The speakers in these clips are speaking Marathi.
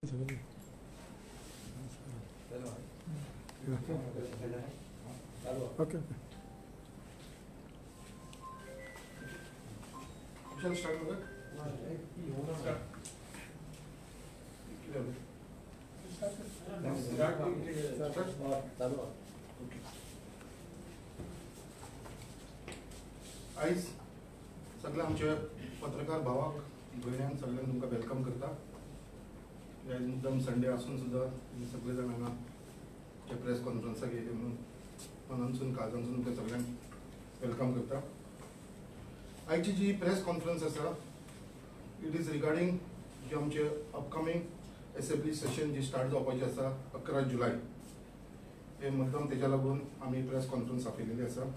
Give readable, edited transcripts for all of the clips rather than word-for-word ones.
Okay. Shall start with it? आयज सगळे आमचे पत्रकार भावाक भयण्यान सगळ्यांक तुमकां वेलकम करता. आज मुद्दम संडे आसून सुद्दां सगळे जाण हांगा जे प्रेस कॉन्फरन्साक येयले म्हणून मनानसून काळजानसून तुमकां सगळ्यांक वेलकम करता. आयची जी प्रेस कॉन्फरन्स आसा इट इज रिगार्डिंग जे आमचे अपकमिंग असेंब्ली सेशन जी स्टार्ट जावपाचें आसा 11 जुलय हे मुद्दम तेज्या लागून आमी प्रेस कॉन्फरन्स आपयलेली आसा.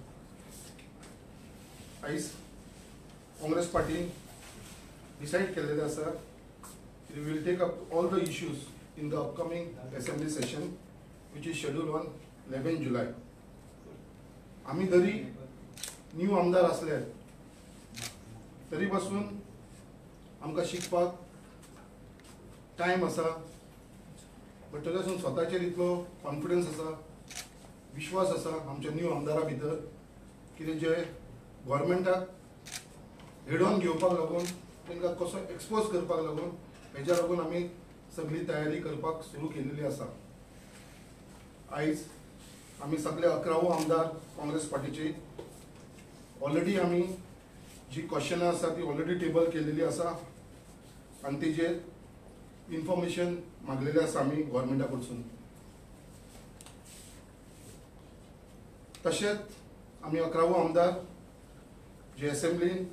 आयज काँग्रेस पार्टीन डिसायड केल्लेलें आसा we will take up all the issues in the upcoming assembly session which is scheduled on 11 July. आमी जरी न्यू आमदार असले तरी पासून आमकां शिकपाक टायम आसा, बट तरी आसून स्वताचेर इतलो कॉन्फिडन्स आसा, विश्वास आसा आमच्या न्यू आमदारा भितर कितें जे गव्हर्मेंटाक हेड ऑन घेवपाक लागून तांकां कसो एक्सपोज करपाक लागून हेज्या लागून आमी सगळी तयारी करपाक सुरू केलेली आसा. आयज आमी सगळे 11वो आमदार काँग्रेस पार्टीचे ऑलरेडी आमी जी क्वेश्चनां आसा ती ऑलरेडी टेबल केलेली आसा आनी तेजेर इन्फॉर्मेशन मागलेलें आसा आमी गव्हर्मेंटा कडसून. तशेंच आमी 11वो आमदार जे असेंब्लीन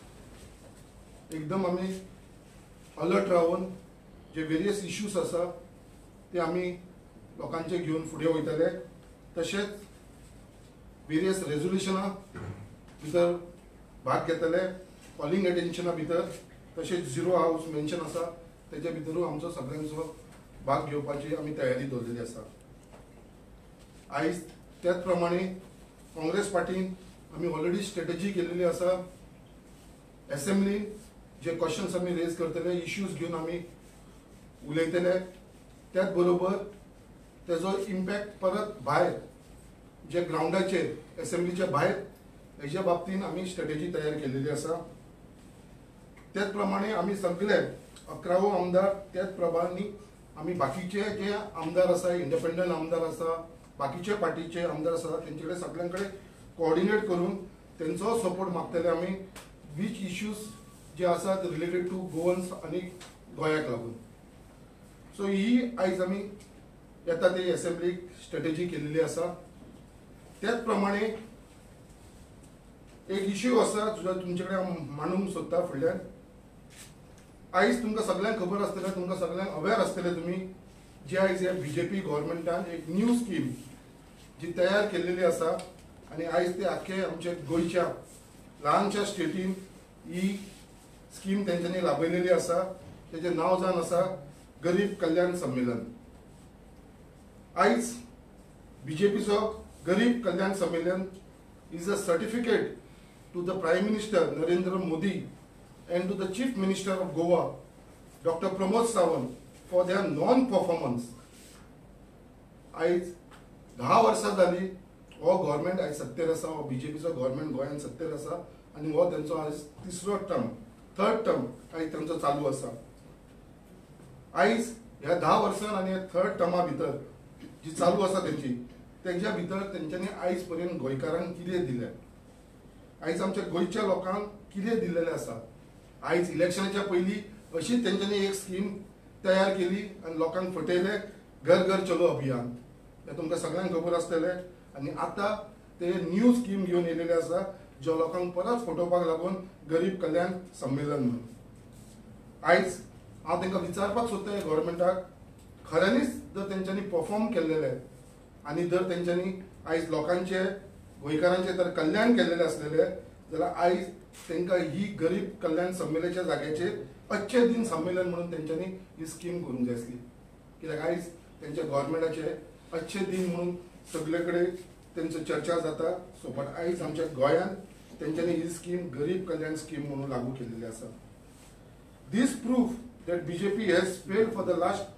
एकदम आमी अलर्ट रावन जे वेरियस इश्यूज आसा ते आमी लोकांचे घेवन फुडें वयतले. तशेंच वेरियस रेजोल्युशनां भितर भाग घेतले, कॉलिंग अटेन्शना भितर, तशेंच झिरो हावस मेन्शन आसा तेजे भितरूय आमचो सगळ्यांचो भाग घेवपाची आमी तयारी दवरलेली आसा. आयज त्याच प्रमाणे काँग्रेस पार्टीन आमी ऑलरेडी स्ट्रॅटेजी केलेली आसा. असेंब्लीन जे क्वेश्चन्स आमी रेज करतले, इश्यूज घेवन आमी उलयतले, त्याच बरोबर तेजो इम्पॅक्ट परत भायर जे ग्राउंडाचेर असेंब्लीच्या भायर हेज्या बाबतीन आमी स्ट्रॅटेजी तयार केलेली आसा. त्याच प्रमाणे आमी सगळे 11वो आमदार त्याच प्रमाणे आमी बाकीचे जे आमदार आसा, इंडिपेंडंट आमदार आसा, बाकीचे पार्टीचे आमदार आसा तेंचे कडेन सगळ्यां कडेन कोऑर्डिनेट करून तेंचो सपोर्ट मागतले आमी वीच इश्यूज जे आसात रिलेटेड टू गोवन्स आनी गोंयाक लागून. सो ही आयज आमी येता ते असेंब्लीक स्ट्रॅटेजी केलेली आसा. त्याच प्रमाणे एक इश्यू आसा जो तुमचे कडेन हांव मांडूंक सोदता फुडल्यान. आयज तुमकां सगळ्यांक खबर आसतलें, तुमकां सगळ्यांक अवेर आसतलें तुमी जे आयज ह्या बीजेपी गव्हर्मेंटान एक न्यू स्कीम जी तयार केल्लेली आसा आनी आयज ते आख्खे आमचे गोंयच्या ल्हानशा स्टेटीन ही स्कीम तेंच्यांनी राबयलेली आसा. तेजें नांव जावन आसा गरीब कल्याण सम्मेलन. आयज बीजेपीचो गरीब कल्याण सम्मेलन is a certificate to the prime minister Narendra Modi and to the Chief Minister of Goa, Dr. Pramod Sawant, for their non-performance. आयज 10 वर्सां जाली हो गव्हर्मेंट आयज सत्तेर आसा, हो बीजेपीचो गव्हर्मेंट गोंयांत सत्तेर आसा आनी हो तेंचो आयज थर्ड टर्म आयज तेंचो चालू आसा. आयज ह्या 10 वर्सां आनी थर्ड टर्मा भितर जी चालू आसा तेंची तेंच्या भितर तेंच्यांनी आयज पर्यंत गोंयकारांक कितें दिलें, आयज आमच्या गोंयच्या लोकांक कितें दिल्लेलें आसा. आयज इलेक्शनाच्या पयलीं अशीच तेंच्यांनी एक स्कीम तयार केली आनी लोकांक फटयले, घर घर चलो अभियान, हें तुमकां सगळ्यांक खबर आसतलें. आनी आतां ते न्यू स्कीम घेवन येयलेले आसा ज्यो लोकांक परत फटोवपाक लागून गरीब कल्याण संमेलन म्हणून. आयज हांव तांकां विचारपाक सोदता गव्हर्मेंटाक, खऱ्यांनीच जर तेंच्यांनी परफॉर्म केल्लेले आनी जर तेंच्यांनी आयज लोकांचे गोंयकारांचे तर कल्याण केल्लेले आसलेले जाल्यार आयज तांकां ही गरीब कल्याण संमेलनाच्या जाग्याचेर अच्छे दिन संमेलन म्हणून तेंच्यांनी ही स्कीम करूंक जाय आसली. कित्याक आयज तेंच्या गव्हर्मेंटाचे अच्छे दिन म्हणून सगळे कडेन तेंचो चर्चा जाता. सो बट आयज आमच्या गोंयांत तेंच्यांनी ही स्कीम गरीब कल्याण स्कीम म्हणून लागू केलेली आसा. This proof that BJP has failed for the last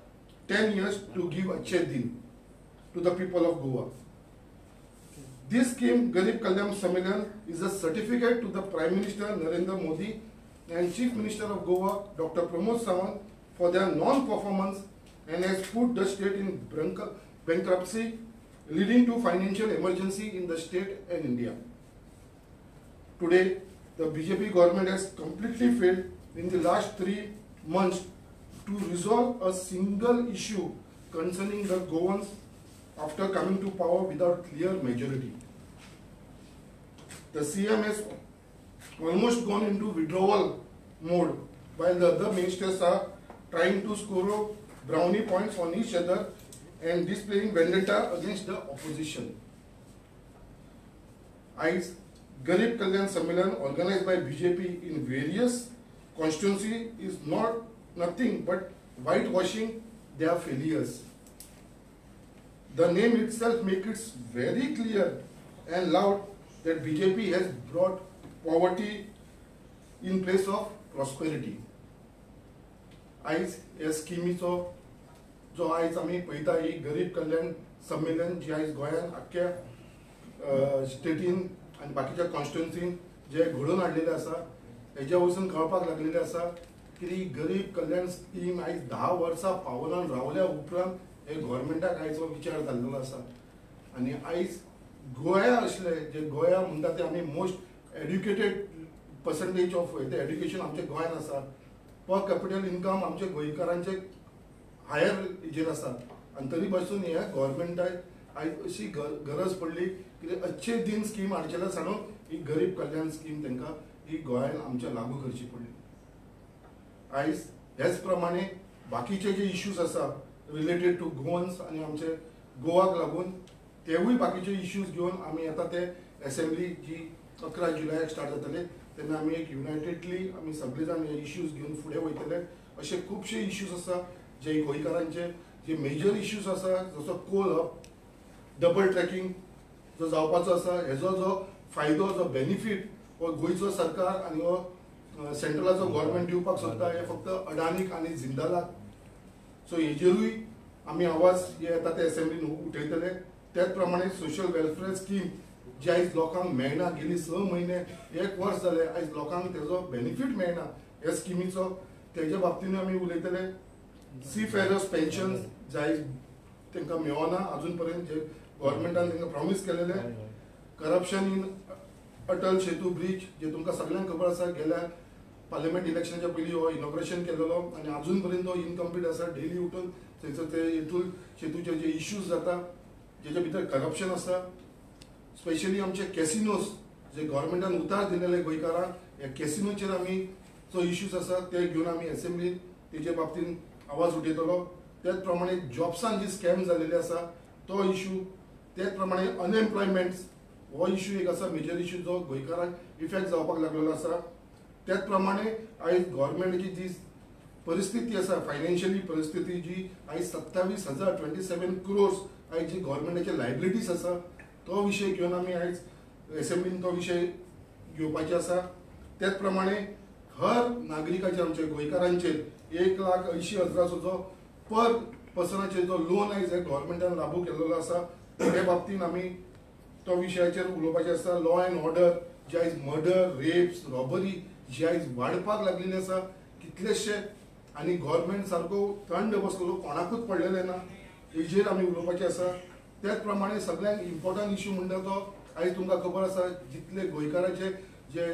10 years to give Achhe Din to the people of Goa. This scheme, Garib Kalyan Sammelan, is a certificate to the Prime Minister Narendra Modi and Chief Minister of Goa, Dr. Pramod Sawant, for their non-performance and has put the state in bankruptcy, leading to financial emergency in the state and India. Today, the BJP government has completely failed in the last 3 months to resolve a single issue concerning the Goans after coming to power without clear majority. The CM has almost gone into withdrawal mode while the other ministers are trying to score brownie points on each other and displaying vendetta against the opposition. As Garib Kalyan Sammelan organized by BJP in various constituencies is nothing but whitewashing their failures. The name itself makes it very clear and loud that BJP has brought poverty in place of prosperity. आयज ह्या स्किमीचो जो आयज आमी पळयता ही गरीब कल्याण संमेलन जी आयज गोंयान आख्ख्या स्टेटीन आनी बाकीच्या कॉन्स्टिट्युएन्सीन जे घडोवन हाडलेले आसा हेज्या वरसून कळपाक लागलेले आसा की ही गरीब कल्याण स्कीम आयज 10 वर्सां पावलान रावल्या उपरांत हे गव्हर्मेंटाक आयचो विचार जाल्लो आसा आनी आयज गोंया असले जे गोंया म्हणटा ते आमी most educated percentage of education आमचे गोंयान आसा पर कॅपिटल इन्कम आमचे गोंयकारांचे हायर हेजेर आसा आनी तरी पासून ह्या गव्हर्मेंटाक आयज अशी गरज पडली की अच्छे दिन स्कीम हाडचेले सांगून ही गरीब कल्याण स्कीम तांकां ही गोंयान आमच्या लागू करची पडली. आयज हेच प्रमाणे बाकीचे जे इश्यूज आसा रिलेटेड टू गोवन्स आनी आमचे गोवाक लागून तेवूय बाकीचे इश्यूज घेवन आमी आतां ते असेंब्ली जी 11 जुलयाक स्टार्ट जातले तेन्ना आमी एक युनायटेडली आमी सगळे जाण हे इश्यूज घेवन फुडें वयतले. असे खुबशे इश्यूज आसा जे गोंयकारांचे जे मेजर इश्यूज आसा जसो कोल हब डबल ट्रॅकिंग जो जावपाचो आसा हेजो जो फायदो जो बेनिफीट हो गोंयचो सरकार आनी हो सेंट्रलाचो गव्हर्मेंट दिवपाक सोदता हे फक्त अडानीक आनी जिंदालाक. सो हेजेरूय आमी आवाज जे येता ते असेंब्लीन उठयतले. त्याच प्रमाणे सोशल वेलफेअर स्कीम जे आयज लोकांक मेळना गेली 6 म्हयने 1 वर्स जाले आयज लोकांक तेजो बेनिफीट मेळना ह्या स्किमीचो तेज्या बाबतींत आमी उलयतले. सी फेरर्स पेन्शन जे आयज तांकां मेळना अजून पर्यंत जे गव्हर्मेंटान तांकां प्रॉमीस केलेले. Corruption in Atal Setu bridge जे तुमकां सगळ्यांक खबर आसा गेल्या पार्लिमेंट इलेक्शनाच्या पयलीं हो इनॉग्रेशन केलेलो आनी अजून पर्यंत हो इनकम्प्लीट आसा. डेली उठून थंयसर ते हेतून सेतूचे जे इश्यूज जाता जेच्या भितर करप्शन आसा स्पेशली आमचे कॅसिनोज जे गव्हर्मेंटान उतार दिलेले गोंयकारांक ह्या कॅसिनोचेर आमी जो इश्यूज आसा ते घेवन आमी असेंब्लीन तेजे बाबतींत आवाज उठयतलो. त्याच प्रमाणे जॉब्सान जी स्कॅम जालेले आसा तो इश्यू. त्याच प्रमाणे अनएम्प्लॉयमेंट हो इश्यू एक आसा मेजर इश्यू जो गोंयकारांक इफेक्ट जावपाक लागलेलो आसा. त्याच प्रमाणे आयज गव्हर्मेंटाची जी परिस्थिती आसा फायनान्शियली परिस्थिती जी आयज 27,027 crores आयज जी गव्हर्मेंटाचे लायबिलिटीज आसा तो विषय घेवन आमी आयज असेंब्लीन तो विषय घेवपाचे आसा. त्याच प्रमाणे हर नागरिकाचे आमचे गोंयकारांचेर 1,80,000 जो पर पर्सनाचेर जो लोन आयज गव्हर्मेंटान लागू केलेलो आसा ते बाबतींत आमी तो विशयाचेर उलोवपाचें आसा. लॉ एंड ऑर्डर जे आयज मर्डर रेप्स रॉबरी जी आयज वाडपाक लागलेली आसा कितलेशे आनी गव्हर्मेंट सारको थंड बसलेलो कोणाकूच पडलेले ना हेजेर आमी उलोवपाचें आसा. त्याच प्रमाणे सगळ्यांत इम्पॉर्टंट इश्यू म्हणटा तो आयज तुमकां खबर आसा जितले गोंयकाराचे जे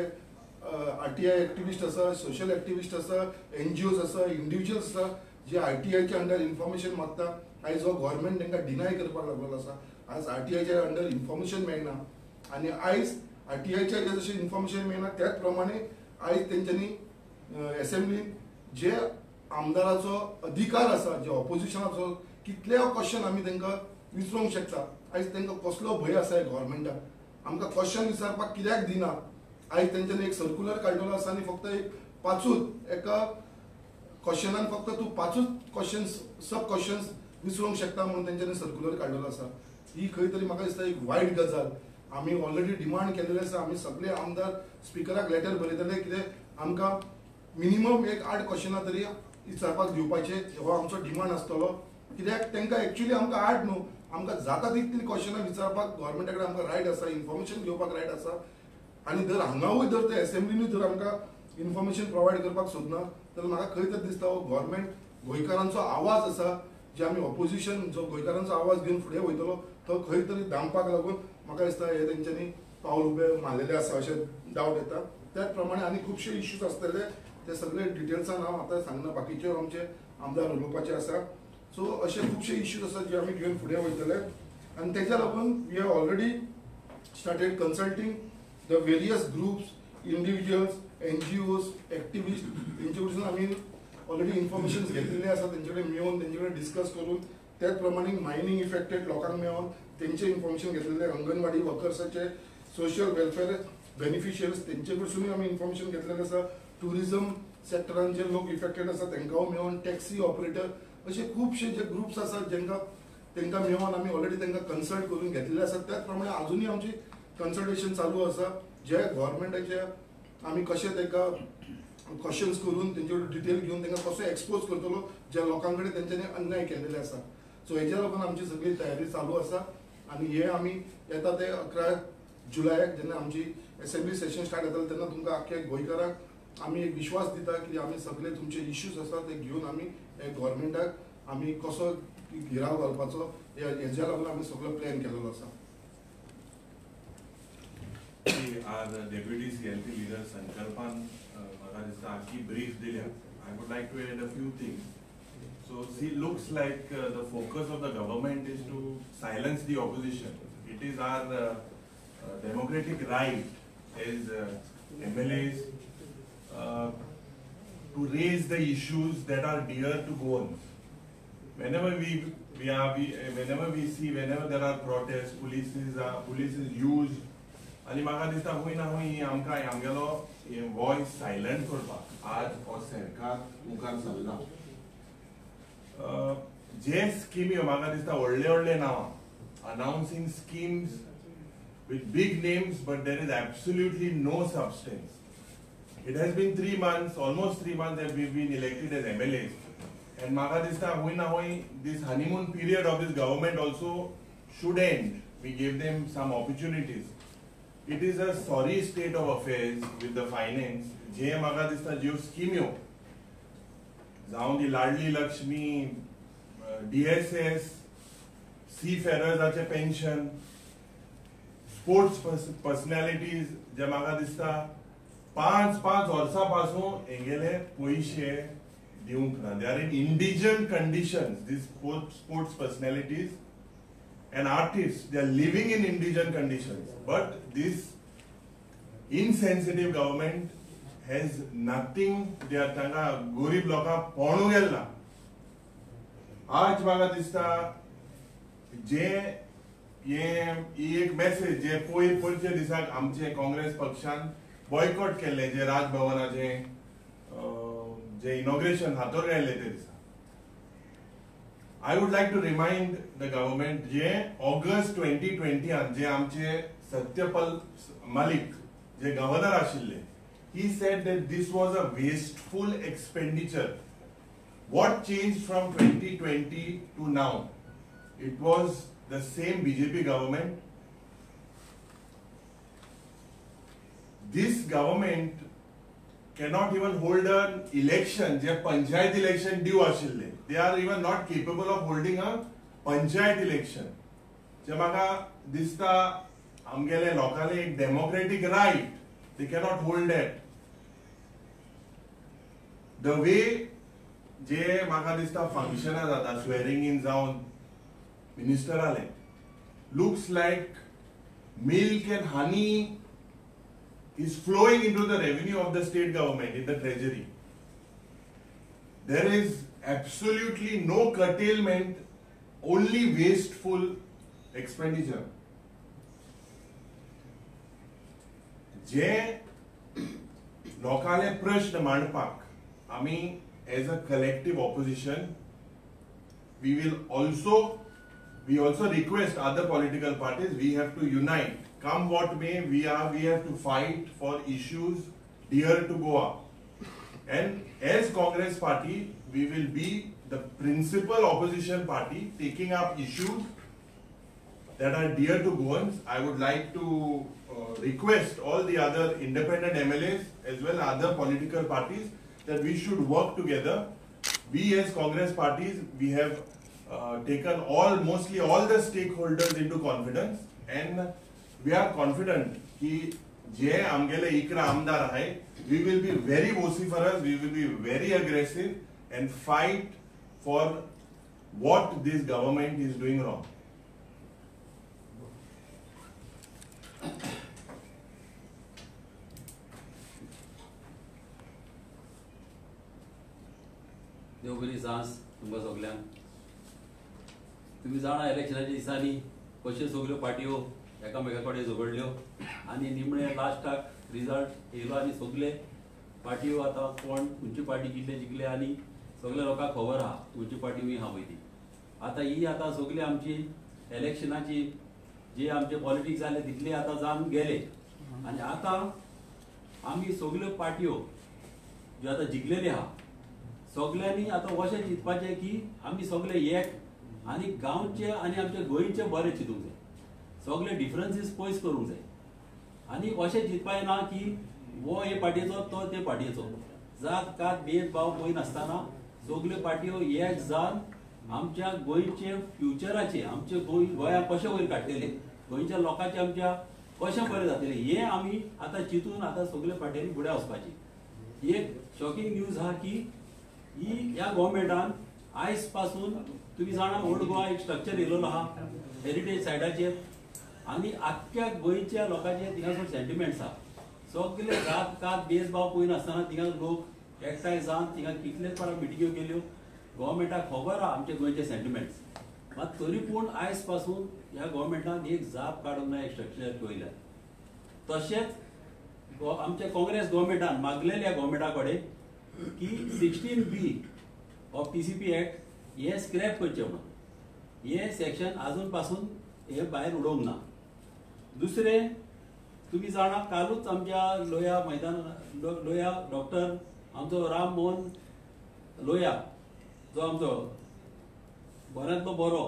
RTI एक्टिविस्ट आसा सोशल एक्टिविस्ट आसा NGOs आसा इंडिव्हिज्युअल्स आसा जे RTIच्या अंडर इन्फॉर्मेशन मागता आयज हो गव्हर्मेंट तांकां डिनाय करपाक लागलेलो आसा. आज RTIच्या अंडर इन्फॉर्मेशन मेळना आनी आयज RTIच्या जशें इन्फॉर्मेशन मेळना त्याच प्रमाणे आयज तेंच्यांनी असेंब्लीन जे आमदाराचो अधिकार आसा जे ऑपोजिशनाचो कितले क्वेश्चन आमी तांकां विचारूंक शकता. आयज तांकां कसलो भंय आसा गव्हर्मेंटाक आमकां क्वेश्चन विचारपाक कित्याक दिना. आयज तेंच्यांनी एक सर्क्युलर काडलेलो आसा आनी फक्त एक 5 एका क्वेश्चनान फक्त तूं 5 क्वेश्चन्स सब क्वेश्चन्स विचारूंक शकता म्हणून तेंच्यांनी सर्क्युलर काडलेलो आसा. ही खंय तरी म्हाका दिसता एक वायट गजाल. आमी ऑलरेडी डिमांड केलेले आसा आमी सगळे आमदार स्पिकराक लेटर बरयतले कितें आमकां मिनिमम एक 8 क्वेश्चनां तरी विचारपाक दिवपाचे हो आमचो डिमांड आसतलो कित्याक तांकां एक्चुअली आमकां आर्ट न्हू, आमकां जाता तितली क्वेश्चनां विचारपाक गव्हर्मेंटा कडेन आमकां रायट आसा, इन्फॉर्मेशन घेवपाक रायट आसा. आनी जर हांगावूय जर ते असेंब्लीनूय जर आमकां इन्फॉर्मेशन प्रोवायड करपाक सोदना जाल्यार म्हाका खंय तरी दिसता हो गव्हर्मेंट गोंयकारांचो आवाज आसा, जे आमी ऑपोजिशन जो गोंयकारांचो आवाज घेवन फुडें वयतलो तो खंय तरी दामपाक लागून म्हाका दिसता हे तेंच्यांनी पावल उबे मारलेले आसा अशें डावट येता. त्याच प्रमाणे आनी खुबशे इश्यूज आसतले, ते सगळे डिटेल्सान हांव आतां सांगना, बाकीचे आमचे आमदार उलोवपाचे आसा. सो अशे खुबशे इश्यूज आसात जे आमी घेवन फुडें वयतले. आनी तेच्या लागून we have already started consulting the various groups, individuals, NGOs, activist, तेंचे कडसून आमी ऑलरेडी इन्फॉर्मेशन घेतलेले आसा, तेंचे कडेन मेळून तेंचे कडेन डिस्कस करून त्याच प्रमाणे मायनिंग इफेक्टेड लोकांक मेळोन तेंचे इन्फॉर्मेशन घेतलेले, अंगणवाडी वर्कर्साचे, सोशल वेलफेअर बेनिफिशियरीज तेंचे कडसूनय आमी इन्फॉर्मेशन घेतलेलें आसा. टुरिजम सेक्टरान जे लोक इफेक्टेड आसा तेंकां मेळोन, टॅक्सी ऑपरेटर असे खुबशे जे ग्रुप्स आसात जेंकां तेंकां मेळोन आमी ऑलरेडी तेंकां कन्सल्ट करून घेतलेले आसात. त्याच प्रमाणे अजुनूय आमची कन्सल्टेशन चालू आसा, जे गव्हर्मेंटाचे आमी कशे तेंकां क्वेश्चन्स करून तेंचे डिटेल घेवन तेंकां कसो एक्सपोज करतलो ज्या लोकां कडेन तेंच्यांनी अन्याय केलेले आसा. सो हेच्या लागून आमची सगळी तयारी चालू आसा. आनी हे आमी येता ते 11 जुलयाक जेन्ना आमची असेंब्ली सेशन स्टार्ट जातलें तेन्ना तुमकां आख्खे गोंयकारांक आमी एक विश्वास दिता की आमी सगळे तुमचे इश्यूज आसा ते घेवन आमी हे गव्हर्मेंटाक आमी कसो गिराव घालपाचो हेच्या लागून आमी सगळो प्लॅन केलेलो आसा. Our Deputy CLP leader Sankalpan Maharajistaki brief dilia. I would like to add a few things. So it looks like the focus of the government is to silence the opposition. It is our democratic right as MLAs to raise the issues that are dear to Goans. Whenever whenever there are protests, police is used. आणि म्हाका दिसता हूंय ना हूंय आमकां आमगेलो वॉयस सायलंट करपाक आज हो सरकार मुखार सरला. जे स्किमी म्हाका दिसता व्हडले व्हडले नांवां announcing schemes with big names, but there is absolutely no substance. It has been 3 months, almost 3 months that we've been elected as MLAs. And म्हाका दिसता हूंय ना हूंय this honeymoon period of this government also should end. We gave them some opportunities. It is a sorry state of affairs with the finance. जे म्हाका दिसता ज्यो स्किम्यो जावं दी लाडली लक्ष्मी, DSS, सीफेरर्साचे पेन्शन, स्पोर्ट्स पर्सनॅलिटीज जे म्हाका दिसता 5 वर्सां पासून हेंगेले पयशे दिवंक ना. They are in indigent conditions. These sports personalities and artists, they are living in indigent conditions. But this insensitive government has nothing. They are tanga gorib loka ponu gelna. आज म्हाका दिसता जे एक मेसेज जे पयरचे दिसाक आमचे काँग्रेस पक्षान बॉयकॉट केले, जे राजभवनाचे जे इनॉग्रेशन हातोर घायले ते दिसा. I would like to remind the government जे ऑगस्ट 2020 जे आमचे सत्यपाल मलिक जे गव्हर्नर आशिल्ले, he said that this was a wasteful expenditure. What changed from 2020 to now? It was the same BJP government. This government cannot even hold an election, जे पंचायत election due आशिल्ले. They are even not capable of holding a panchayat election. जे म्हाका दिसता आमगेले लोकांले एक democratic right, they cannot hold that. The way जे म्हाका दिसता फंक्शनां जाता, swearing in जावन मिनिस्टराले, looks like milk and honey is flowing into the revenue of the state government in the treasury. There is absolutely no curtailment, only wasteful expenditure. जे लोकांले प्रश्न मांडपाक आमी as a collective opposition, we also request other political parties, we have to unite. Come what may, we have to fight for issues dear to Goa. And as Congress party, we will be the principal opposition party taking up issues that are dear to Goans. I would like to request all the other independent MLAs as well as other political parties that we should work together. We as Congress parties, we have taken mostly all the stakeholders into confidence, and we are confident that जे आमगेले इकरा आमदार आहे, we will be very vociferous, we will be very aggressive and fight for what this government is doing wrong. देव बरी सांस तुमकां सगल्यांक. तुम्ही जाणा इलेक्शनाच्या दिसांनी कश्यो सगल्यो पार्ट्यो एकामेका कडेन झगडल्यो आनी निमणे लास्टाक रिजल्ट येयलो आनी सगळे पार्ट्यो आतां कोण खंयची पार्टी कितले जिखले आनी सगळ्या लोकांक खबर आहा खंयची पार्टी हूंय आहा पळय ती. आतां ही आतां सगळी आमची इलेक्शनाची जे आमचे पॉलिटिक्स जाले तितले आतां जावन गेले आनी आतां आमी सगल्यो पार्ट्यो ज्यो आतां जिखलेली आहा सगळ्यांनी आतां अशें चिंतपाचें की आमी सगळे एक आनी गांवचे आनी आमचे गोंयचे बरें चिंतूंक जाय. सगळे डिफरन्सीस पयस करूंक जाय आनी अशें चिंतपाचें ना की वो हे पार्टीचो तो ते पार्टीचो. जात कात भेदभाव पळय नासतना सगल्यो पार्ट्यो एक जावन आमच्या गोंयचे फ्युचराचे आमचे गोंयाक कशें वयर काडटले, गोंयच्या लोकांचे आमच्या कशें बरें जातलें हें आमी आतां चिंतून आतां सगळे पार्ट्यांनी फुडें वचपाची. एक शॉकिंग न्यूज आहा की ही ह्या गव्हर्मेंटान आयज पासून तुम्ही जाणा ओल्ड गोवा एक स्ट्रक्चर येयलेलो आहा हेरिटेज सायडाचेर आनी आख्ख्या गोंयच्या लोकांचे थिंगासर सेंटिमेंट्स आहा. सगळे जात कात भेदभाव पळय नासतना थिंगा लोक एकठांय जावन थिंगा कितलेच पारा मिटिंग्यो केल्यो. गव्हर्मेंटाक खबर आहा आमचे गोंयचे सेंटिमेंट्स, मात तरी पूण आयज पासून ह्या गव्हर्मेंटान एक जाप काडूंक ना एक स्ट्रक्चर वयल्यान. तशेंच आमच्या काँग्रेस गव्हर्मेंटान मागलेल्या गव्हर्मेंटा कडेन की 16B ऑफ TCP एक्ट हे स्क्रॅप करचे म्हणून. हे सेक्शन अजून पासून हे भायर उडोवंक ना. दुसरे तुम्ही जाणा कालूच आमच्या लोया मैदान लोया डॉक्टर आमचो राम मोहन लोया जो आमचो बऱ्यांतलो बरो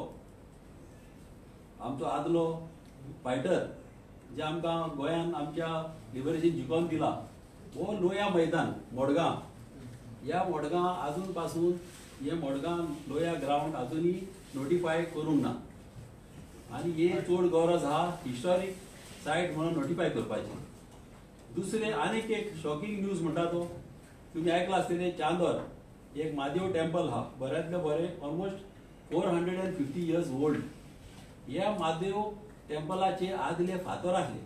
आमचो आदलो फायटर जे आमकां गोंयान आमच्या लिबरेशन जिखोवन दिला, हो लोया मैदान मडगांव, ह्या मडगांव अजून पासून हे मडगांव लोया ग्राउंड अजूनही नोटिफाय करूंक ना आनी हे चड गरज आहा हिस्टॉरीक सायट म्हणून नोटिफाय करपाची. दुसरे आनीक एक शॉकिंग न्यूज म्हणटा तो तुम्ही आयकला आसतलें चांदोर एक महादेव टेम्पल आहा बऱ्यांतले बरें ऑलमोस्ट 450 इयर्स ओल्ड. ह्या महादेव टेम्पलाचे आदले फातर आसले.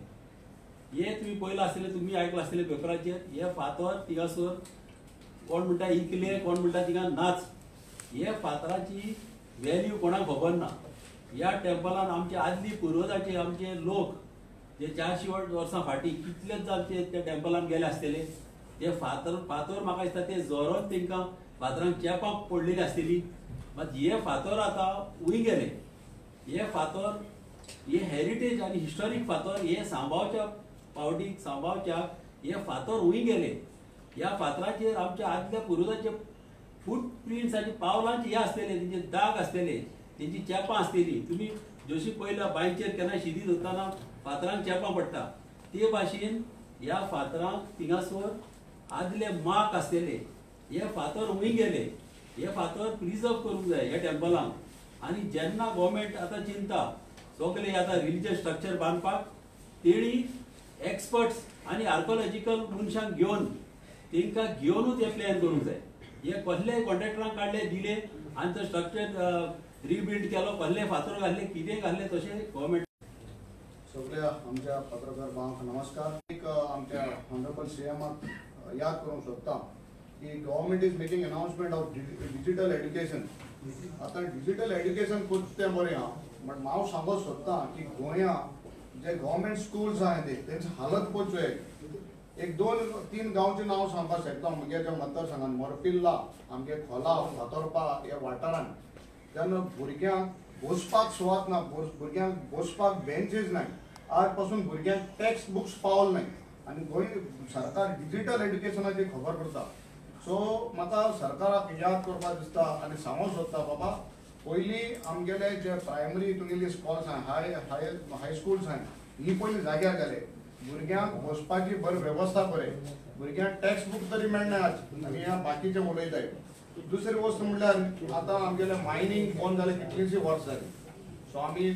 हे तुम्ही पळयलां आसतलें तुम्ही आयकलां आसतलें पेपराचेर. हे फातर थिंगासर कोण म्हणटा इकले कोण म्हणटा थिंगा नाच. हे फातराची व्हॅल्यू कोणाक खबर ना. ह्या टेम्पलान आमचे आदली पुर्वजाचे आमचे लोक जे 400 वर्सां फाटीं कितलेच जाणचे त्या टेम्पलान गेले आसतले. ते फातर म्हाका दिसता ते जोरोन तेंकां फातरांक चेपाक पडलेली आसतली. मात हे फातर आतां उय गेले. हे फातर हे हेरिटेज आनी हिस्टॉरीक फातर हे सांबाळच्या पावटीक सांबाळच्याक हे फातर उय गेले. ह्या फातराचेर आमच्या आदल्या पुर्वजांचे फूटप्रिंट्स आनी पावलांचे हे आसतले, तेंचे दाग आसतले, तेंची चेपां आसतली. तुम्ही जशी पयल्या बांयचेर केन्ना शिदी धरतना फातरांक चेपां पडटा ते भाशेन ह्या फातरांक थिंगासर आदले मार्क आसतले. हे फातर उय गेले. हे फातर प्रिजर्व करूंक जाय ह्या टेम्पलांक. आनी जेन्ना गव्हर्मेंट आतां चिंता सगळे आतां रिलिजियस स्ट्रक्चर बांदपाक तेणी एक्सपर्ट्स आनी आर्कोलॉजिकल मनशांक घेवन तेंकां घेवनूच हे प्लॅन करूंक जाय. हे कसलेय कॉन्ट्रॅक्टरांक काडले दिले आनी तो स्ट्रक्चर रिबिल्ड केलो, कसले फातर घातले कितें घातले तशें गव्हर्मेंट. सगळ्या आमच्या पत्रकार भावांक नमस्कार. एक आमच्या ऑनरेबल सीएमाक याद करूंक सोदता की government is making announcement of digital education. आता डिजिटल एड्युकेशन खूब तें बरें आहा, बट हांव सांगूंक सोदता की गोंया जे गव्हर्मेंट स्कूल्स आहा तेंची हालत पळोवचें. एक 2-3 गांवचे नांव सांगपाक शकता. म्हज्या मतदारसंघान मोरपिल्ला, आमगे खोला, फातोर्पा ह्या वाठारांत जेन्ना भुरग्यांक बसपाक सुवात ना, भुरग्यांक बसपाक बेंचीस नाय, आज पासून भुरग्यांक टेक्स्ट बुक्स पावल नाय आनी गोंय सरकार डिजिटल एड्युकेशनाची खबर करता. सो सो म्हाका सरकाराक याद करपाक दिसता आनी सांगूंक सोदता बाबा पयलीं आमगेले जे प्रायमरी तुगेली स्कॉल्स आहाय हाय स्कूल्स आहाय ही पयलीं जाग्यार घाले भुरग्यांक बसपाची बरी वेवस्था करे भुरग्यांक टॅक्स्ट बुक तरी मेळना आनी ह्या बाकीचे उलयताय दुसरी वस्त म्हणल्यार आतां आमगेले मायनींग बंद जाले कितलींशीं वर्सां जाली सो आमी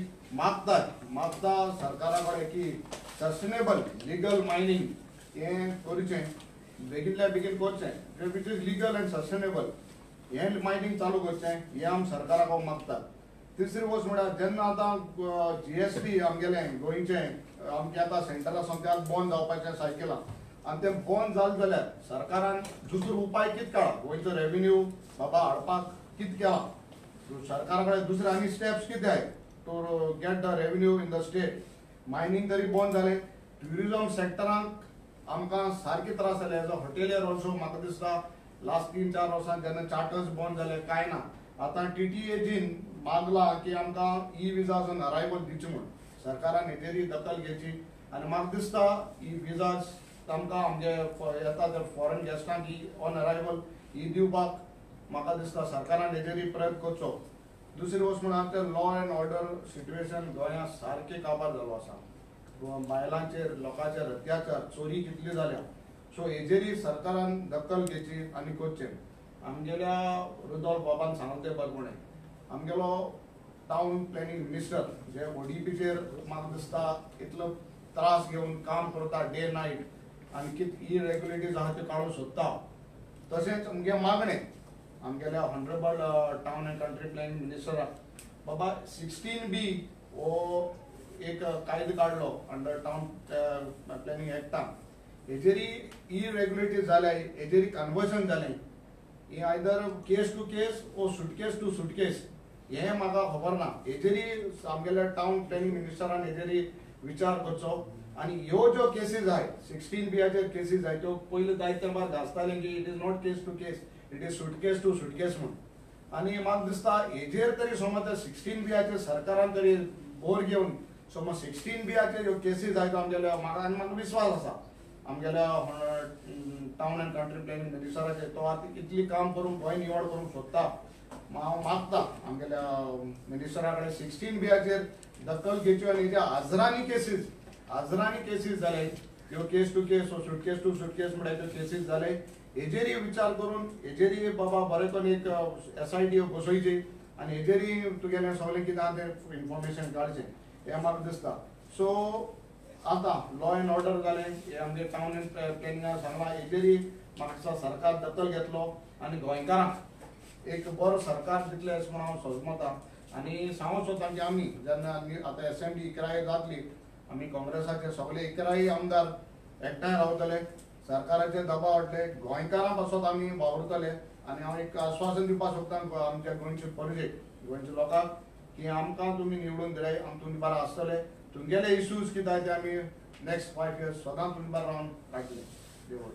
मागता सरकारा कडेन की सस्टेनेबल लिगल मायनींग हें करचें बेगिनल्या बेगीन करचें which is legal and sustainable हें मायनींग चालू करचें हें आमी सरकाराक हांव मागता तिसरी वस्त म्हळ्यार जेन्ना आतां GST आमगेलें गोंयचें आमचें आतां सेंटरा समजा बंद जावपाचें सायकलां आनी तें बंद जालें जाल्यार सरकारान दुसरो उपाय कितें केला गोंयचो रेव्हेन्यू बाबा हाडपाक कितें केला सरकारा कडेन दुसरे आनी स्टेप्स कितें आहाय to get the revenue in the state mining तरी बंद जालें ट्युरिजम सेक्टरांक आमकां सारके त्रास जाले एज अ हॉटेलियर ऑल्सो म्हाका दिसता लास्ट 3-4 वर्सां जेन्ना चार्टर्स बंद जाले कांय ना आतां TTAGन मागला की आमकां विजाज ऑन अरायवल दिवचे म्हूण सरकारान हेजेरी दखल घेवची आनी म्हाका दिसता विजाज आमकां आमचे येता ते फॉरेन गेस्टांक ऑन अरायवल दिवपाक म्हाका दिसता सरकारान हेजेरी प्रयत्न करचो दुसरी वस्त म्हळ्यार आमचें लॉ एंड ऑर्डर सिट्युएशन गोंयांत सारकें काबार जालो आसा बायलांचेर लोकांचेर अत्याचार चोरी कितली जाल्या सो हेजेरी सरकारान दखल घेवची आनी करचें आमगेल्या रुदॉल्फ बाबान सांगलें तें बरेपणें आमगेलो टावन प्लॅनिंग मिनिस्टर जे ODPचेर म्हाका दिसता इतलो त्रास घेवन काम करता डे नायट आनी कितें इरेग्युलेटीज आहा त्यो काडूंक सोदता तशेंच आमगे मागणें आमगेल्या honourable town and country planning मिनिस्टराक बाबा 16B हो एक कायदो काडलो अंडर टावन प्लॅनिंग एक्टान हेजेरी इरेग्युलेटीज जाल्याय हेजेरी कन्वर्शन जालें हे either case to case or suitcase to suitcase हें म्हाका खबर ना हेजेरी आमगेल्या टावन प्लॅनिंग मिनिस्टरान हेजेरी विचार करचो आनी ह्यो ज्यो केसीस आहाय 16B केसीस आहाय त्यो पयलीं जायते तेंपार घासताले की it is not case to case it is suitcase to suitcase म्हूण आनी म्हाका दिसता हेजेर तरी समज 16B सरकारान तरी बोर घेवन समज 16B ह्यो केसीस आहाय आमगेल्या म्हाका विश्वास आसा आमगेल्या टावन एंड कंट्री प्लॅनिंग मिनिस्टराचेर तो आतां इतली काम करून गोंय निवड करूंक सोदता हांव मागता आमगेल्या मिनिस्टरा कडेन 16B दखल घेवची आनी हेज्या आजरानी केसीस जाले ह्यो case to case or suitcase to suitcase म्हळ्यार त्यो केसीस जाले हेजेरी विचार करून हेजेरी बाबा बरें करून एक SIT बसोवची आनी हेजेरी तुगेलें सगळें कितें आहा तें इन्फॉर्मेशन काडचें हें म्हाका दिसता सो आतां लॉ एंड ऑर्डर जालें हें आमगे टावन एंड प्लॅनिंगान सांगलां हेजेरी म्हाका दिसता सरकार दखल घेतलो आनी गोंयकारांक एक बरो सरकार दितले अशें म्हूण हांव सोजमता आनी सांगूंक सोदता की आमी जेन्ना आतां असेंब्ली इकराय जातली आमी काँग्रेसाचे सगळे इकराय आमदार एकठांय रावतले सरकाराचे दबाव हाडले गोंयकारां पासत आमी वावुरतले आनी हांव एक आश्वासन दिवपाक सोदता आमच्या गोंयचे प्रजेक गोंयच्या लोकांक की आमकां तुमी निवडून दिले आमी तुमी बारा आसतले तुमगेले इश्यूज कितें आहाय ते आमी नेक्स्ट 5 years सदांच तुमी बारा रावन काडटले देव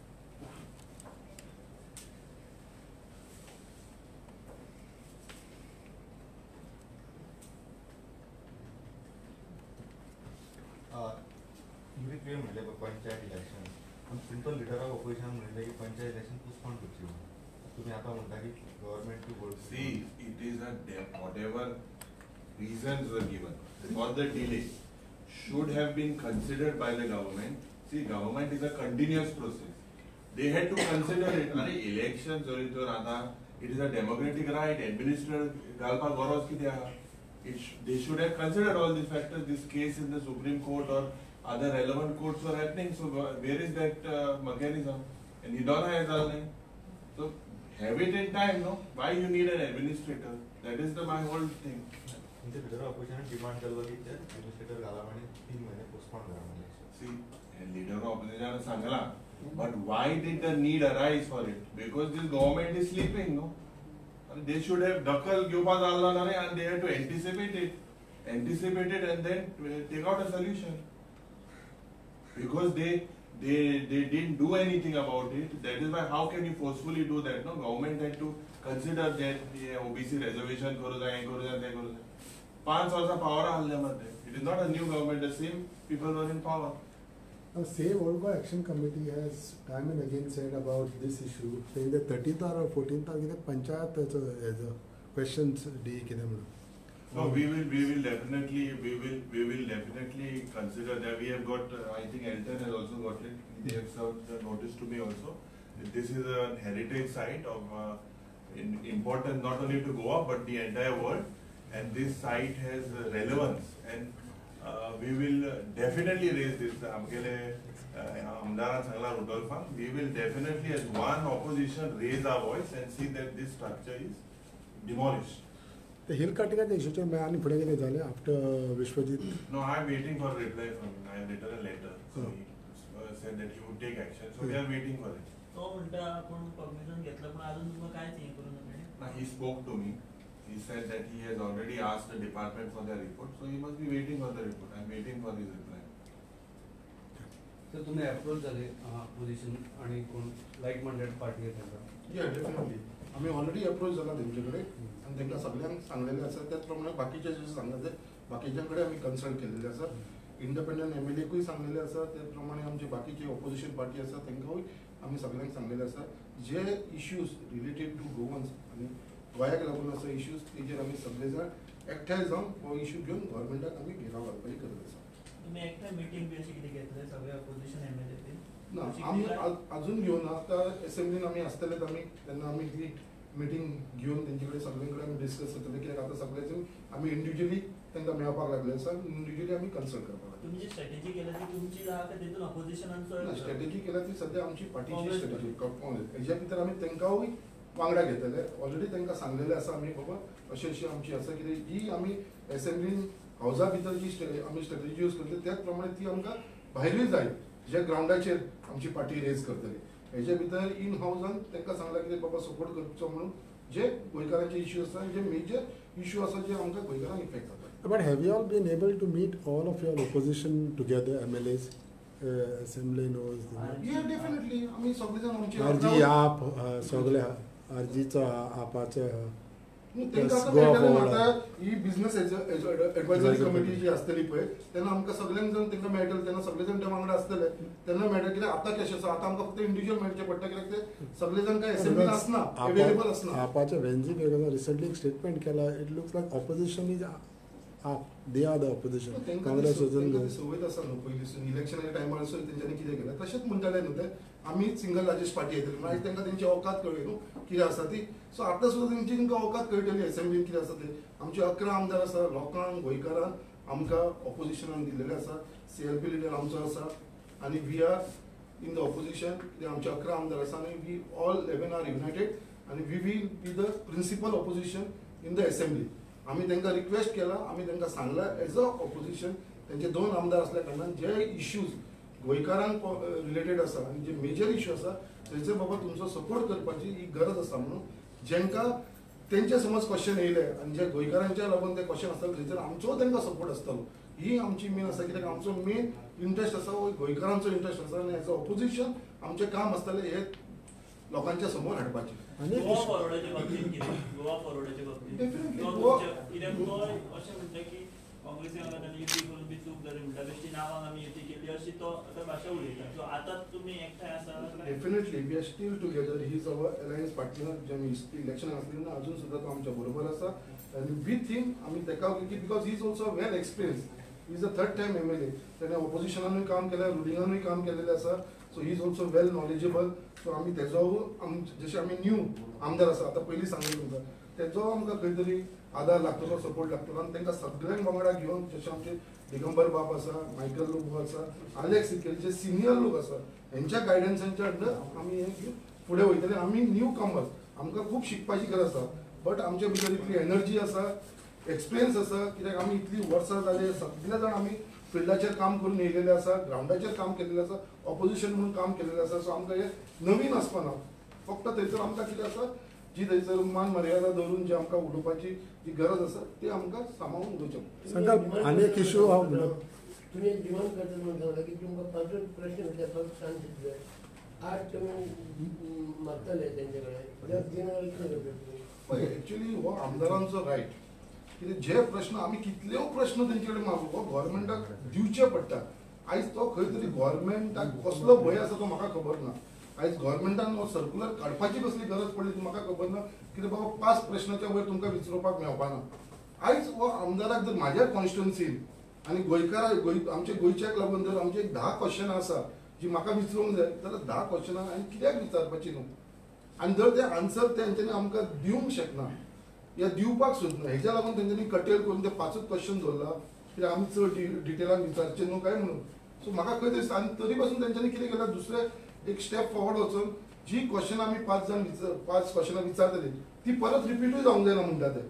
म्हणले panchayat election simple leader of opposition म्हणले की पंचायत इलेक्शन पोस्टपोन करची तुम्ही आता म्हणता की government to board See, it is whatever reasons were given for the delay should have been considered by the government. See, government is a continuous process. They had to consider it. Are elections or it is a democratic right. Administrator galpa goros ki dia. They should have considered all these factors. This case in the Supreme Court or other relevant courts were happening. So where is that mechanism? And Hidona has all. So have it in time, no? Why you need an administrator? That is my whole thing. तुमचे लिडर ऑफ ऑपोजिशन डिमांड केलं की ॲडमिनिस्ट्रेटर घाला आणि 3 महिने पोस्टपोन करा म्हणजे See, leader of opposition sangala, but why did the need arise for it? Because this government is sleeping, no? And they should have dakal gyupa dalna nare and they had to anticipate it and then take out a solution. Because they didn't do anything about it. That is why how can you forcefully do that? No, government had to consider that OBC reservation करू जाय, करू जाय, ते करू जाय. 5 वर्षा power हल्ल्यामध्ये. It is not a new government. The same people were in power. Save Olga Action Committee has time and again said about this issue, saying that 13th or 14th तारखेक पंचायत हेजो questions डी कितें म्हणून. No, we will definitely consider that. We have got, I think Elton has also got it. They have served the notice to me also. This is a heritage site of importance not only to Goa but the entire world. And this site has relevance. And we will definitely raise this. We will definitely, as one opposition, raise our voice and see that this structure is demolished. The hill cutting at the issue may only put again after Vishwajit. No, I am waiting for a reply from him. I have written a letter. So he said that he would take action. So we are waiting for it. He spoke to me. He said that he has already asked the department for their report. So he must be waiting for the report. I am waiting for his reply. So तुम्ही अप्रोच झाले पोझिशन आणि कोण लाईक माइंडेड पार्टी आहे त्यांना. या डेफिनेटली आम्ही ऑलरेडी अप्रोच झाला त्यांच्याकडे आणि त्यांना सगळ्यांक सांगलेले आसा त्याचप्रमाणे बाकीचे जे सांगले बाकीच्यांकडे आम्ही कन्सल्ट केलेले आसा. इंडिपेंडंट MLAकूय सांगलेले आसा त्याचप्रमाणे आमचे बाकीचे ऑपोजिशन पार्टी आसा तांकांय आम्ही सगळ्यांक सांगलेले आसा जे इश्यूज रिलेटेड टू गोवन्स आणि गोंयाक लागून आसा इश्यूज तेजेर आमी सगळे जाण एकठांय जावन हो इश्यू घेवन गव्हर्मेंटाक आमी घेराव घालपाची गरज आसा. तुम्ही एकटा मीटिंग बी अशी कितें घेतले सगळे ऑपोजिशन MLA ना आमी अजून घेवन आता असेंब्लीन आमी आसतलेच आमी तेन्ना आमी ती मीटिंग घेवन तेंचे कडेन सगळे कडेन आमी डिस्कस करतले कित्याक आतां सगळेच आमी इंडिव्हिज्युअली तांकां मेळपाक लागले आसा इंडिव्हिज्युअली आमी कन्सल्ट करपाक लागले. तुम्ही जी स्ट्रॅटेजी केल्या ती तुमची आहा का तेतून ऑपोजिशनांचो स्ट्रॅटेजी केल्या ती सध्या आमची पार्टीची स्ट्रॅटेजी हेच्या भितर आमी तांकांय वांगडा घेतले. ऑलरेडी तांकां सांगलेले आसा आमी बाबा अशी अशी आमची आसा कितें जी आमी असेंब्लीन हावजा भितर जी आमी स्ट्रॅटेजी यूज करतले त्याच प्रमाणे ती आमकां भायरूय जाय जे ग्राउंडाचेर आमची पार्टी रेज करतली. हेच्या भितर इन हावजान तांकां सांगलां की बाबा सपोर्ट करचो म्हणून जे गोंयकारांचे इश्यू आसा जे मेजर इश्यू आसा जे आमकां गोंयकारांक इफेक्ट जाता. But have you all been able to meet all of your opposition together, MLAs, Assembly knows? Yeah, definitely. आमी सगळे जाण आमचे RG आप सगळे RGचो आपाचे तांकां आता ही बिझनेस एडवायझरी कमिटी जी आसतली पळय तेन्ना आमकां सगळ्यांक जाण तांकां मेळटले तेन्ना सगळे जाण त्या वांगडा आसतले तेन्ना मेळटा कित्याक आतां कशें आसा आतां आमकां फक्त इंडिव्हिज्युअल मेळचें पडटा कित्याक ते सगळे जाण काय असेंब्लीन आसना अवेलेबल आसना. आपाचे वेंजी रिसेंटली एक स्टेटमेंट केला. It looks like opposition is AAP they are the opposition. Congress संवय आसा न्हू पयलीं इलेक्शनाच्या टायमार तेंच्यांनी कितें केलें तशेंच म्हणटाले न्हू ते आमी सिंगल लार्जेस्ट पार्टी येतली आयज तांकां तेंची औकात कळ्ळी न्हू कितें आसा ती. सो आतां सुद्दां तेंची तांकां औकात कळटली असेंब्लीन कितें आसा ते. आमचे 11 आमदार आसा लोकांक गोंयकारांक आमकां ऑपोजिशनान दिल्लेले आसा. CLP लिडर आमचो आसा आनी we are in the opposition. आमचे 11 आमदार आसा आनी वी ऑल 11 आर युनायटेड आनी we will be the principal opposition in the assembly. आमी तांकां रिक्वेस्ट केला आमी तांकां सांगला एज अ ऑपोजिशन तेंचे 2 आमदार असल्या कारणान जे इश्यूज गोंयकारांक रिलेटेड आसा आनी जे मेजर इश्यू आसा थंयसर बाबा तुमचो सपोर्ट करपाची ही गरज आसा म्हणून जेंकां तेंचे समज क्वेश्चन येयले आनी जे गोंयकारांच्या लागून ते क्वेश्चन आसतले थंयसर आमचो तांकां सपोर्ट आसतलो. ही आमची मेन आसा कित्याक आमचो मेन इंट्रस्ट आसा हो गोंयकारांचो इंट्रस्ट आसा आनी एज अ ऑपोजिशन आमचें काम आसतलें हे लोकांच्या समोर हाडपाचें. गोवा फॉरवर्डाच्या बाबतीत कितें गोवा फॉरवर्डाच्या बाबतीत कित्याक तो अशें म्हणटा की काँग्रेसी वांगडा युती करून बी चूक जाली म्हणटा बेश्टी नांवान आमी युती केली अशी तो आतां भाशा उलयता. सो आतां तुमी एकठांय आसा. Definitely we are still together. He is our alliance partner जे इलेक्शन आसलें तेन्ना अजून सुद्दां तो आमच्या बरोबर आसा आनी वी थिंक आमी ताका because he is also well experience. He is the 3rd time MLA. ताणें ऑपोजिशनानूय काम केलें रुलिंगानूय काम केलेलें आसा. So he is also well knowledgeable. So आमी तेजो जशें आमी न्यू आमदार आसा आतां पयलीं सांगलें तुमकां तेजो आमकां खंय तरी आदार लागतलो सपोर्ट लागतलो आनी तांकां सगळ्यांक वांगडा घेवन जशें आमचे दिगंबर बाब आसा मायकल लोबो आसा आलेक्स सिकेल जे सिनियर लोक आसा हेंच्या गायडन्सांच्या अंडर आमी हें घेवन फुडें वयतले. आमी न्यू कमर्स आमकां खूब शिकपाची गरज आसा बट आमचे भितर इतली एनर्जी आसा एक्सपिरियन्स आसा कित्याक आमी इतलीं वर्सां जाले सगळे जाण आमी फिल्डाचेर काम करून येयलेले आसा ग्राउंडाचेर काम केलेलें आसा ऑपोजिशन म्हणून काम केलेलें आसा. सो आमकां हें नवीन आसपाना फक्त थंयसर आमकां कितें आसा जी थंयसर मान मर्यादा दवरून जी आमकां उलोवपाची जी गरज आसा ती आमकां सांबाळून उलोवचें. संकल्प आनी एक इश्यू हांव तुम्ही एक डिमांड करतात म्हणटा की तुमकां 5 प्रश्न विचारपाक चान्स दितले 8 तुमी मागतले तेंचे कडेन जर दिना कितें करतले. एक्चुअली हो आमदारांचो रायट कितें जे प्रश्न आमी कितल्यो प्रश्न तेंचे कडेन मागू हो गव्हर्मेंटाक दिवचे पडटा आयज तो खंय तरी गव्हर्मेंटाक कसलो भंय आसा तो म्हाका खबर ना. आयज गव्हर्मेंटान हो सर्क्युलर काडपाची कसली गरज पडली ती म्हाका खबर ना. कित्याक बाबा 5 प्रश्नाच्या वयर तुमकां विचारपाक मेळपाना. आयज हो आमदाराक जर म्हाज्या कॉन्स्टिट्युएन्सीन आनी आमच्या गोंयच्याक लागून जर आमचे 10 क्वेश्चनां आसा जी म्हाका विचारूंक जाय जाल्यार 10 क्वेश्चनां हांवें कित्याक विचारपाची न्हू. आनी जर ते आन्सर तेंच्यांनी आमकां दिवंक शकना या दिवपाक सोदना हेच्या लागून तेंच्यांनी कटेल करून ते 5च क्वेश्चन दवरला कित्याक आमी चड डिटेलान विचारचे न्हू काय म्हणून. सो म्हाका खंय तरी आनी तरी पासून तेंच्यांनी कितें केलां दुसरें एक स्टेप फॉरवर्ड वचून जी क्वेश्चनां आमी 5 क्वेश्चनां विचारतली ती परत रिपीटूय जावंक जायना म्हणटा ते.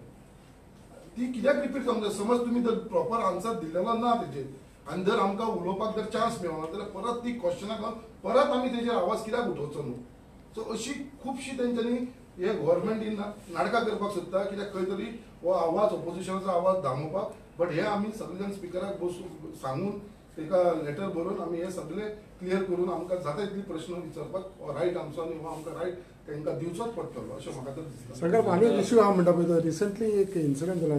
ती कित्याक रिपीट जावंक जाय. समज तुमी जर प्रॉपर आन्सर दिलेलो ना तेजेर आनी जर आमकां उलोवपाक जर चान्स मेळना जाल्यार परत ती क्वेश्चनां घेवन परत आमी तेजेर आवाज कित्याक उठोवचो न्हू. सो अशी खुबशी तेंच्यांनी हे गव्हर्मेंट नाटकां करपाक सोदता कित्याक खंय तरी हो आवाज ऑपोजिशनाचो आवाज दामोवपाक. बट हे आमी सगळे जाण स्पिकराक बसून सांगून एका लेटर बरोवन आमी हे सगळे क्लियर करून आमकां जाता तितले प्रश्न विचारपाक रायट आमचो आनी हो आमकां रायट तांकां दिवचोच पडटलो अशें म्हाका तर दिसता. संकल्प आनी एक इश्यू हांव म्हणटा पळय तो रिसंटली एक इन्सिडंट जाला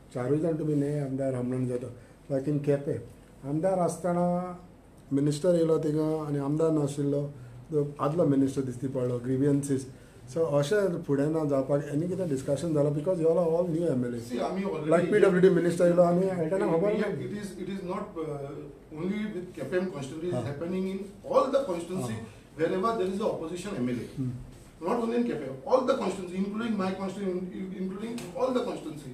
4 जाण तुमी न्हय आमदार हमणान जाता लायक इन केपें आमदार आसतना मिनिस्टर येयलो थिंगा आनी आमदार नाशिल्लो आदलो मिनिस्टर दिसती पडलो ग्रिवियन्सीस. सो अशें फुडें ना जावपाक एनी कितें डिस्कशन जालां because you all new MLA like PWD minister येयलो आनी हेटाना खबर ना. It is not only with KPM constituency, it is happening in all the constituency wherever there is a opposition MLA. Not only in KPM, all the constituency, including my constituency, including all the constituency.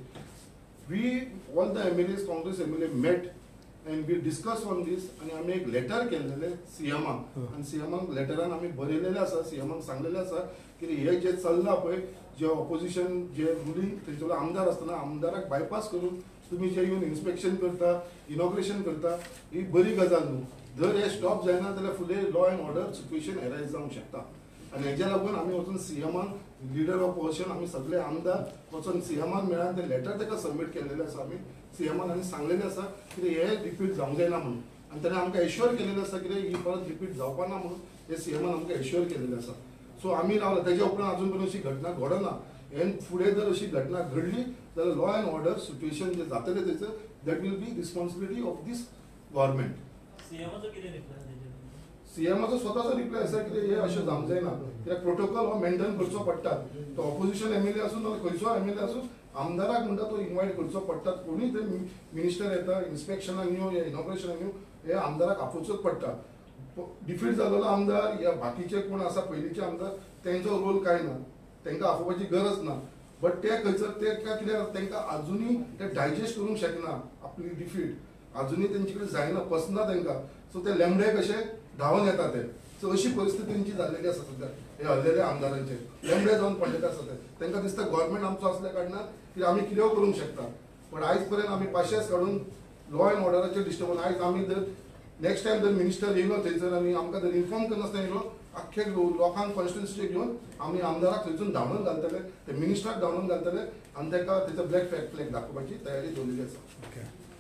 We, all the MLAs, Congress MLA met and we discussed on this and आमी एक लेटर केलेले CMाक आनी CMाक लेटरान आमी बरयलेले आसा CMाक सांगलेले आसा की हे जे चल्ला पळय जे ऑपोजिशन जे रुलींग थंयसर आमदार आसतना आमदाराक बायपास करून तुमी जे येवन इन्स्पेक्शन करता इनॉग्रेशन करता ही बरी गजाल न्हू. जर हे स्टॉप जायना जाल्यार फुडें law and order situation arise जावंक शकता. आनी हेज्या लागून आमी वचून CMाक लिडर ऑफ ऑपोजिशन आमी सगळे आमदार वचून CMाक मेळान ते लेटर ताका सबमीट केलेले आसा. आमी CMाक आनी सांगलेले आसा की हे रिपीट जावंक जायना म्हणून आनी ताणें आमकां एश्युअर केलेलें आसा की ही परत रिपीट जावपा ना म्हणून हे CMान आमकां एश्युअर केलेलें आसा. सो आमी रावला तेज्या उपरांत अजून पर्यंत अशी घटना घडना. हे फुडें जर अशी घटना घडली जाल्यार लॉ एंड ऑर्डर सिच्युएशन जे जातलें थंयसर that will be responsibility of this government. सीएमाचो कितें रिप्लाय? CMाचो स्वताचो रिप्लाय आसा की हे अशें जावंक जायना कित्याक प्रोटोकॉल हो मेंटेन करचो पडटा. तो ऑपोजिशन MLA आसूं ना खंयचो MLA आसूं आमदाराक म्हणटा तो इन्वायट करचो पडटा. कोणूय ते मिनिस्टर येता इन्स्पेक्शनाक न्यू या इनॉग्रेशनाक न्यू हे आमदाराक आपोवचोच पडटा. डिफीट जाल्लो आमदार या बाकीचे कोण आसा पयलींचे आमदार तेंचो रोल काय ना तांकां आपोवपाची गरज ना. बट ते खंयसर ते कित्याक तांकां आजुनी ते डायजेस्ट करूंक शकना आपली डिफीट आजुनी तेंचे कडेन जायना पसना तांकां. सो ते लेमडे कशे धांवन येता ते. सो अशी परिस्थिती तेंची जाल्लेली आसा सद्या हे हल्लेले आमदारांचे लेमडे जावन पडलेले आसा ते. तांकां दिसता गव्हर्मेंट आमचो असल्या कारणान की आमी कितेंय करूंक शकता. पण आयज पर्यंत आमी पाशेस काडून लॉ एंड ऑर्डराचेर डिस्टर्बन्स आयज आमी जर नेक्स्ट टायम जर मिनिस्टर येयलो थंयसर आनी आमकां जर इन्फॉर्म करनासतना येयलो आख्खे लोकांक कॉन्स्टिट्युन्सीचे घेवन आमी आमदाराक थंयसून धांवून घालतले ते मिनिस्टराक धांवून घालतले आनी ताका तेचो ब्लॅक फ्लॅग दाखोवपाची तयारी दवरलेली आसा.